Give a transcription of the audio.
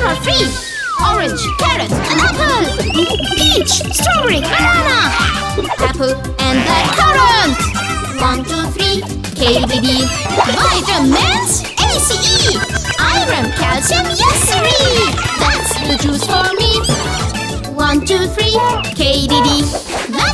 Some are free. Orange, carrot, and apple. Peach, strawberry, banana. Apple and blackcurrant. 1, 2, 3. KDD. Vitamins. ACE. Iron, calcium, yes siree. That's the juice for me. 1, 2, 3. KDD.